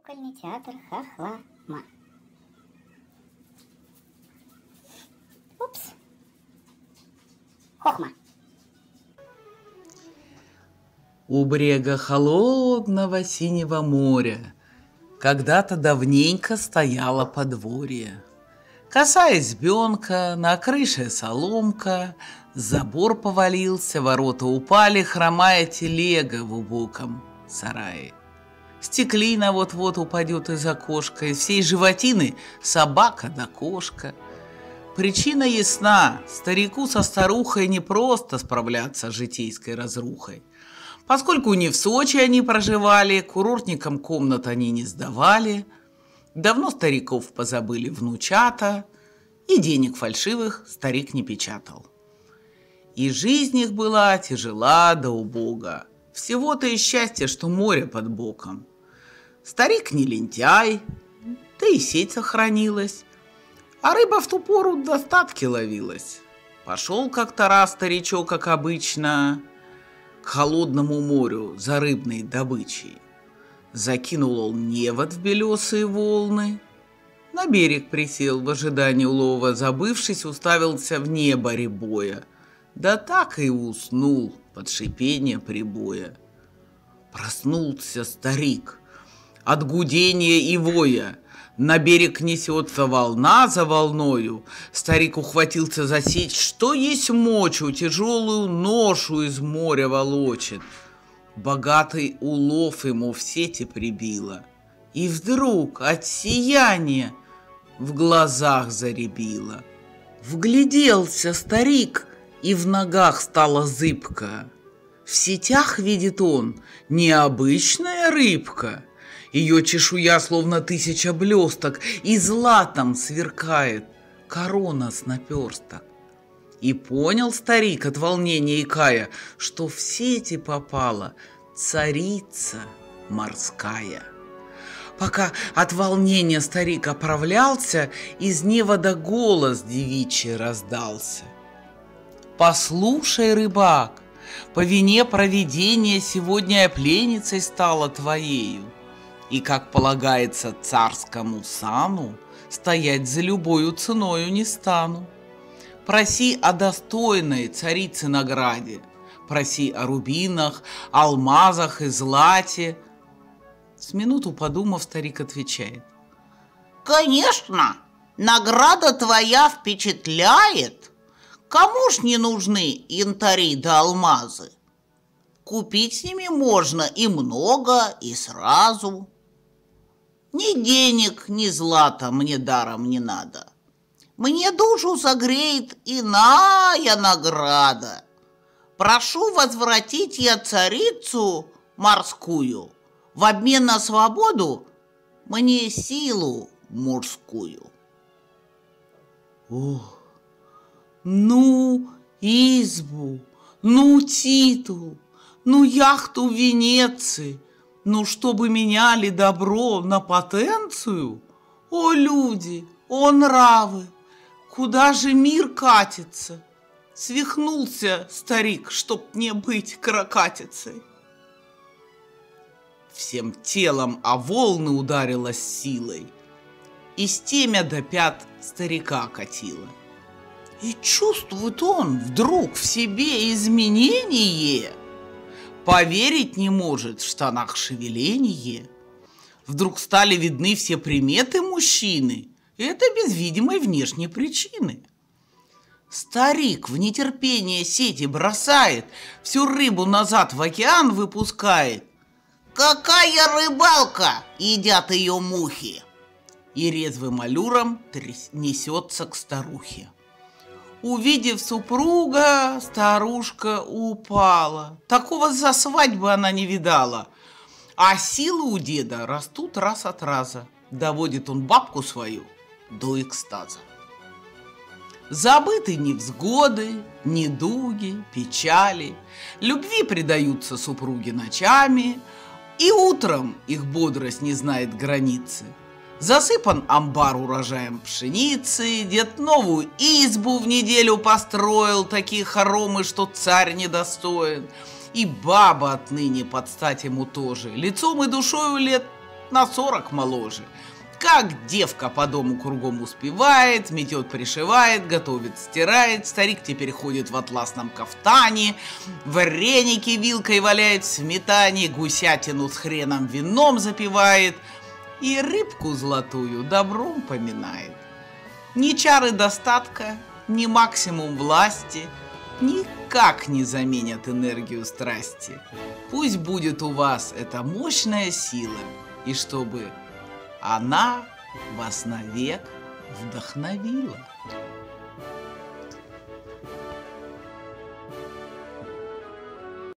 Кукольный театр Хохлома. Упс. Хохма. У брега холодного синего моря когда-то давненько стояло подворье. Косая избенка, на крыше соломка, забор повалился, ворота упали, хромая телега в убоком сарае. Стеклина вот-вот упадет из окошка, из всей животины собака да кошка. Причина ясна, старику со старухой не просто справляться с житейской разрухой. Поскольку не в Сочи они проживали, курортникам комнат они не сдавали, давно стариков позабыли внучата, и денег фальшивых старик не печатал. И жизнь их была тяжела да убога, всего-то и счастье, что море под боком. Старик не лентяй, да и сеть сохранилась, а рыба в ту пору в достатке ловилась. Пошел как-то раз старичок, как обычно, к холодному морю за рыбной добычей. Закинул он невод в белесые волны, на берег присел в ожидании улова, забывшись, уставился в небо рябоя, да так и уснул под шипение прибоя. Проснулся старик от гудения и воя. На берег несется волна за волною. Старик ухватился за сеть, что есть мочу, тяжелую ношу из моря волочит. Богатый улов ему в сети прибило. И вдруг от сияния в глазах заребило. Вгляделся старик, и в ногах стало зыбко. В сетях видит он необычная рыбка. Ее чешуя, словно 1000 блесток, и златом сверкает корона с наперсток. И понял старик от волнения икая, что в сети попала царица морская. Пока от волнения старик оправлялся, из невода голос девичий раздался. «Послушай, рыбак, по вине провидения сегодня я пленницей стала твоею. И, как полагается царскому сану, стоять за любою ценою не стану. Проси о достойной царице награде, проси о рубинах, алмазах и злате». С минуту подумав, старик отвечает: «Конечно, награда твоя впечатляет. Кому ж не нужны янтари да алмазы? Купить с ними можно и много, и сразу. Ни денег, ни злата мне даром не надо. Мне душу согреет иная награда. Прошу возвратить я царицу морскую в обмен на свободу мне силу мужскую». Ох, ну избу, ну титул, ну яхту в Венеции, ну чтобы меняли добро на потенцию? О люди, о нравы, куда же мир катится? Свихнулся старик, чтоб не быть каракатицей. Всем телом о волны ударилась силой, и с темя до пят старика катила. И чувствует он вдруг в себе изменение. Поверить не может в штанах шевеление. Вдруг стали видны все приметы мужчины. Это без видимой внешней причины. Старик в нетерпение сети бросает, всю рыбу назад в океан выпускает. «Какая рыбалка!» — едят ее мухи. И резвым аллюром несется к старухе. Увидев супруга, старушка упала. Такого за свадьбы она не видала. А силы у деда растут раз от раза. Доводит он бабку свою до экстаза. Забыты невзгоды, недуги, печали. Любви предаются супруги ночами, и утром их бодрость не знает границы. Засыпан амбар урожаем пшеницы, дед новую избу в неделю построил, такие хоромы, что царь недостоин. И баба отныне под стать ему тоже, лицом и душою лет на 40 моложе. Как девка по дому кругом успевает, метет, пришивает, готовит, стирает. Старик теперь ходит в атласном кафтане, вареники вилкой валяет в сметане, гусятину с хреном вином запивает и рыбку золотую добром поминает. Ни чары достатка, ни максимум власти никак не заменят энергию страсти. Пусть будет у вас эта мощная сила, и чтобы она вас навек вдохновила.